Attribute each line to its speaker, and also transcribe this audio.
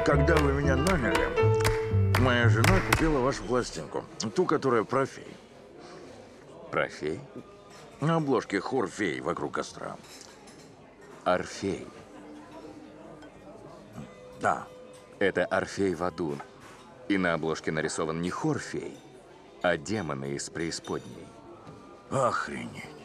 Speaker 1: Когда вы меня наняли, моя жена купила вашу пластинку. Ту, которая про фей.
Speaker 2: Про фей?
Speaker 1: На обложке хор фей вокруг костра.
Speaker 2: Орфей.
Speaker 1: Да.
Speaker 2: Это Орфей в аду. И на обложке нарисован не хор фей, а демоны из преисподней.
Speaker 1: Охренеть.